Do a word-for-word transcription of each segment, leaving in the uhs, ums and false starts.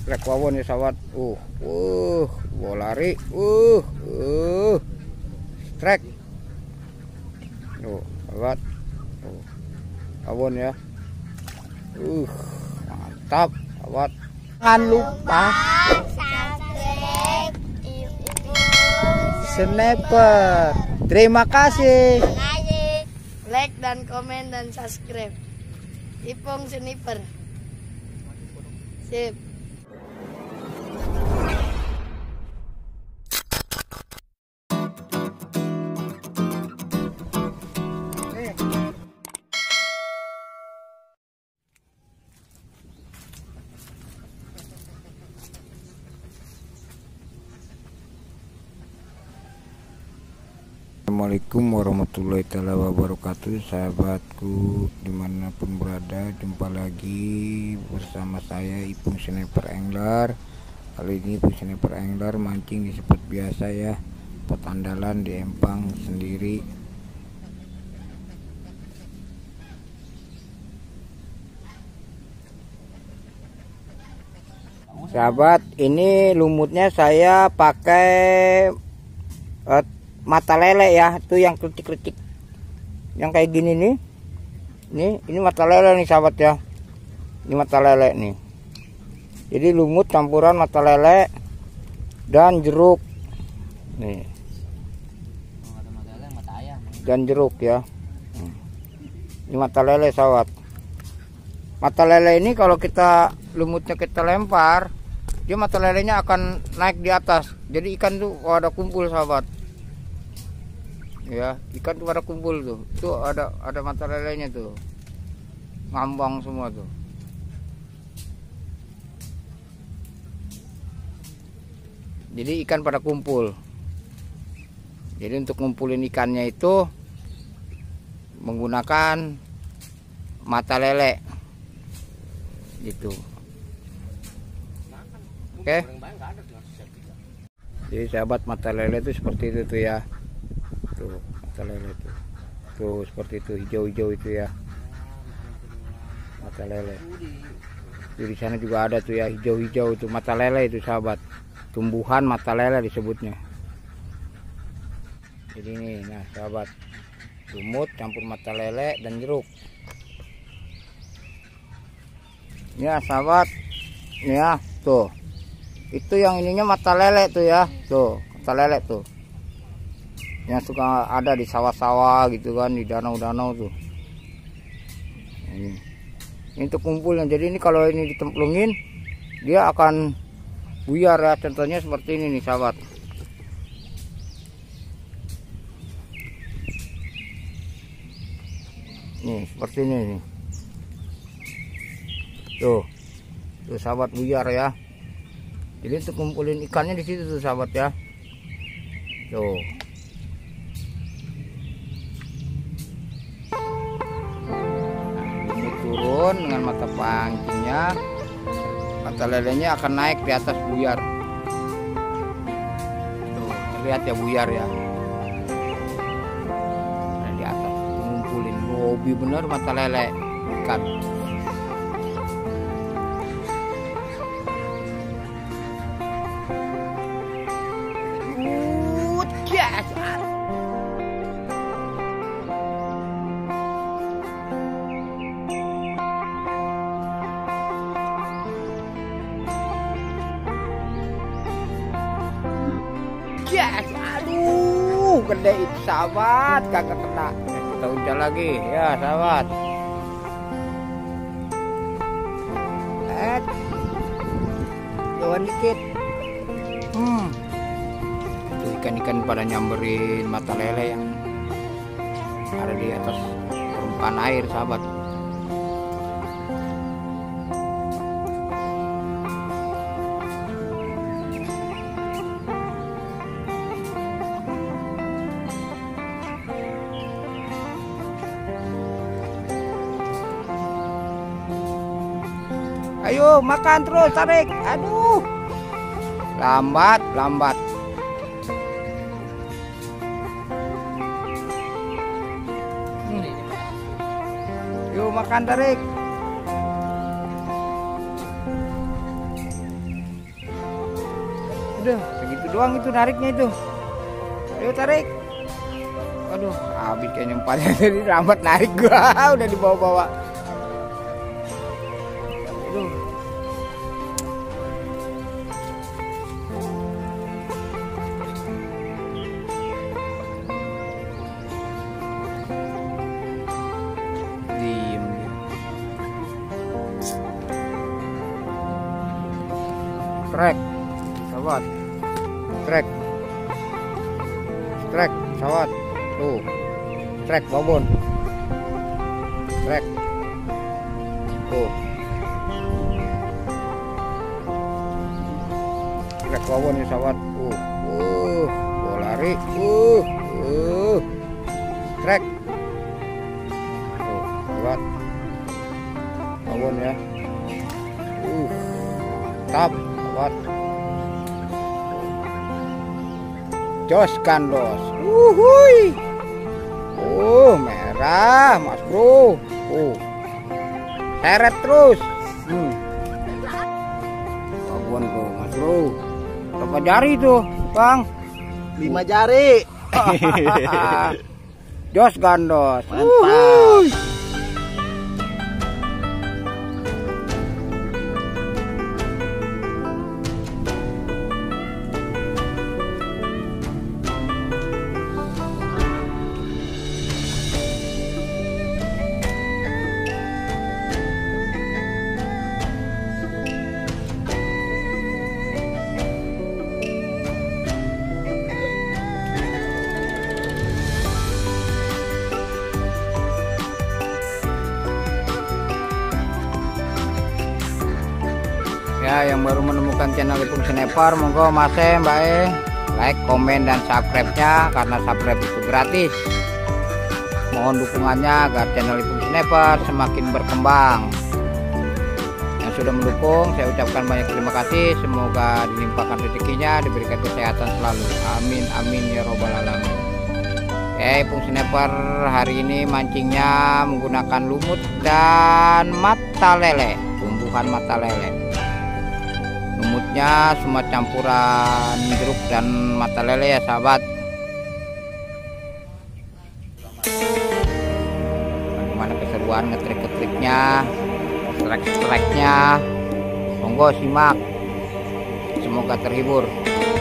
Rek wawon ya sahabat. Uh, uh, bola lari. Uh, uh. Trek. Tuh, sahabat. Tuh. Wawon ya. Uh, mantap, sahabat. Jangan lupa subscribe Sniper. Terima kasih. like dan komen dan subscribe Ipong Sniper. Sip. Assalamualaikum warahmatullahi wabarakatuh, sahabatku dimanapun berada. Jumpa lagi bersama saya Ipong Sniper Angler. Kali ini Ipong Sniper Angler mancing di spot biasa ya, spot andalan di Empang sendiri. Sahabat, ini lumutnya saya pakai uh, mata lele ya, tuh yang kritik-kritik yang kayak gini nih. Nih, ini mata lele nih sahabat ya. Ini mata lele nih. Jadi lumut campuran mata lele dan jeruk. Nih. Dan jeruk ya. Ini mata lele sahabat. Mata lele ini kalau kita lumutnya kita lempar, dia mata lelenya akan naik di atas. Jadi ikan tuh oh, ada kumpul sahabat. Ya, ikan tuh pada kumpul tuh. Tuh ada ada mata lelenya tuh. Ngambang semua tuh. Jadi ikan pada kumpul. Jadi untuk ngumpulin ikannya itu menggunakan mata lele. Gitu. Oke. Jadi sahabat, mata lele itu seperti itu tuh ya. Tuh mata lele tuh, tuh seperti itu hijau-hijau itu ya mata lele. Tuh, di sana juga ada tuh ya hijau-hijau itu mata lele itu sahabat, tumbuhan mata lele disebutnya. Jadi ini, nah sahabat, lumut campur mata lele dan jeruk. Ya sahabat, ini ya tuh, itu yang ininya mata lele tuh ya, tuh mata lele tuh. Yang suka ada di sawah-sawah gitu kan, di danau-danau tuh. Ini, ini untuk kumpulnya. Jadi ini kalau ini ditemplungin, dia akan buyar ya. Contohnya seperti ini nih sahabat. Nih seperti ini nih. Tuh, tuh sahabat, buyar ya. Jadi untuk kumpulin ikannya di situ tuh sahabat ya. Tuh. Turun dengan mata pancingnya, mata lelenya akan naik di atas buyar. Tuh, terlihat ya buyar ya. Nah, di atas ngumpulin hobi bener mata lele ikan. Yes, aduh, gede itu sahabat, kagak kena. Nah, kita ujar lagi, ya sahabat. Eh, jauhan dikit. Hmm, tuh ikan-ikan pada nyamberin mata lele yang ada di atas permukaan air sahabat. Ayo makan terus, tarik. Aduh, lambat lambat. Hmm. Yuk makan, tarik. udah segitu doang itu nariknya itu. Ayo tarik. Aduh, habis kayaknya empatnya. Jadi lambat narik gua, udah dibawa-bawa. Aduh. Diem dia. Trek, sahabat. Trek. Trek, sahabat. Tuh, trek babon, trek, tuh, trek babon nih sahabat, tuh, uh, uh, lari, uh, uh, trek, tuh, sahabat, babon ya, uh, tap, sahabat, jos gandos, uhui. Oh, merah, Mas Bro. Oh. Seret terus. Hmm. Babon tuh, Mas Bro. Berapa jari tuh, Bang? Lima jari. Jos gandos. Mantap. Ya, yang baru menemukan channel Ipung Sniper, monggo Mas e, Mbak e, like, komen, dan subscribe-nya karena subscribe itu gratis. Mohon dukungannya agar channel Ipung Sniper semakin berkembang. Yang sudah mendukung, saya ucapkan banyak terima kasih. Semoga dilimpahkan rezekinya, diberikan kesehatan selalu. Amin, amin ya robbal alamin. Eh, Ipung Sniper hari ini mancingnya menggunakan lumut dan mata lele, tumbuhan mata lele. Lumutnya semua campuran jeruk dan mata lele ya sahabat. Bagaimana keseruan ngetrik-ngetriknya, strike-strike-nya, monggo simak. Semoga terhibur.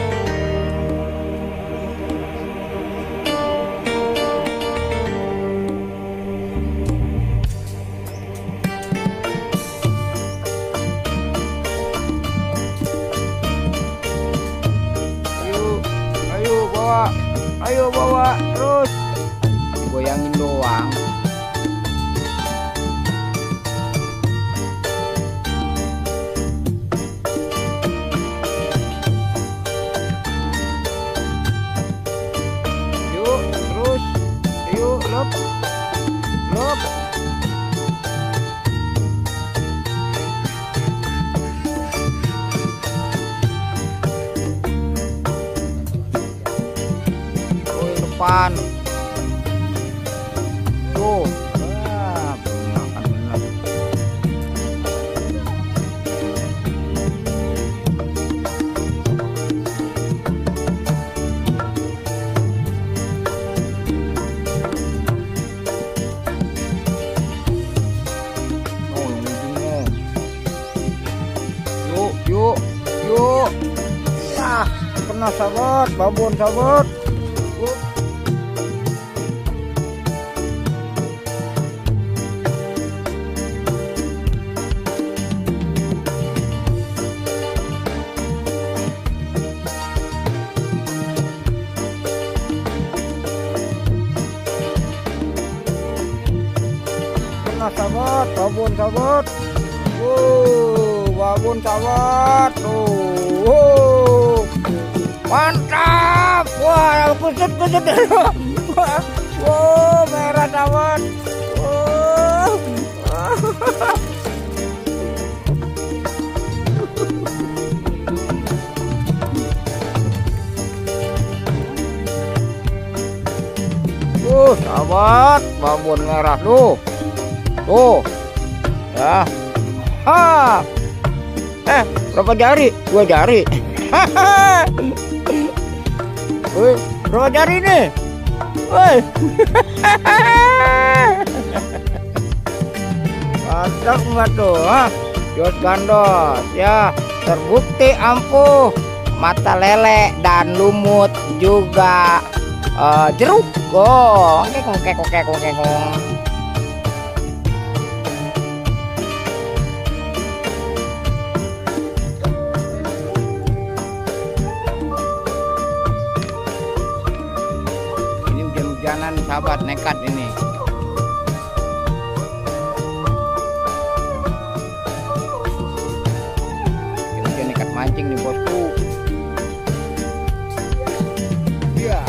Ayo bawa terus, goyangin doang. Yuk terus, yuk lop, lop. Depan tuh, ah, makan bener. Oh, ujungnya. Yuk, yuk, yuk. Ya, pernah sahabat, babon sahabat. Sahabat, babon sahabat, oh, babon sahabat, oh, mantap, wah, kusut kusut, wow, merah sahabat, oh, uh, sahabat, babon merah tuh. Tuh, ya, ha, eh, berapa jari? Dua jari. Woi, berapa jari nih? Woi. Mantap nggak tuh? Ah, Jos gandos ya, terbukti ampuh mata lele dan lumut juga uh, jeruk. Oh, kekong kekong kekong kekong. Ini hujan-hujanan sahabat, nekat ini. Hujan nekat mancing nih bosku. Ya.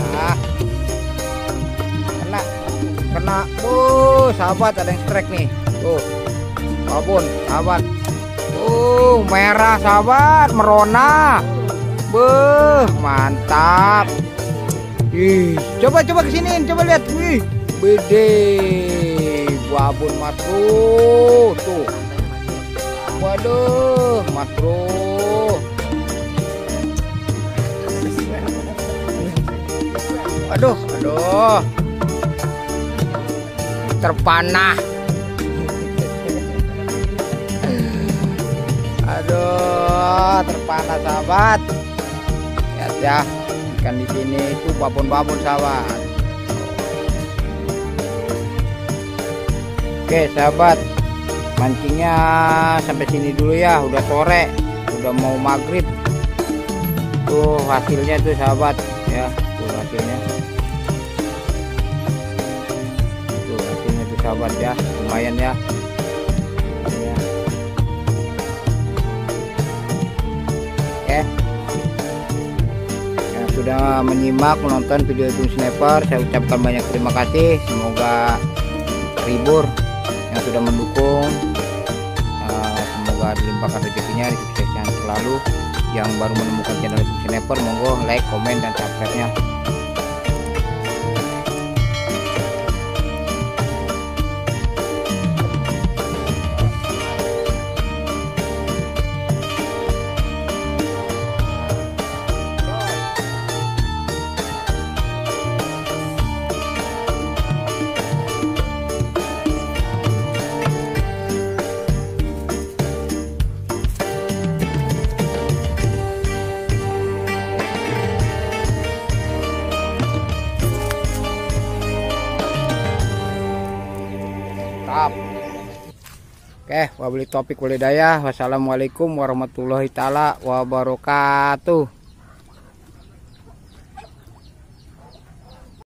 Kena, kena, oh sahabat, ada yang strike nih, tuh, babon, sahabat, uh merah sahabat, merona, beuh, mantap, ih, coba coba kesiniin, coba lihat, wih, bede, babon mas bro, tuh, waduh, mas bro. Aduh, aduh, terpanah. Aduh, terpanah sahabat. Lihat ya, ikan di sini itu babon-babon sahabat. Oke sahabat, mancingnya sampai sini dulu ya. Udah sore, udah mau maghrib. Tuh hasilnya tuh sahabat ya. Tuh hasilnya. Tuh hasilnya tuh sahabat ya, lumayan ya. Ya. Oke. Yang sudah menyimak menonton video Ipung Sniper, saya ucapkan banyak terima kasih. Semoga terhibur. Yang sudah mendukung, uh, semoga dilimpahkan rezekinya, kesuksesan selalu. Yang baru menemukan channel Ipung Sniper, monggo like, komen, dan subscribe-nya. Oke, wabillahi taufik walhidayah. Wassalamualaikum warahmatullahi taala wabarakatuh.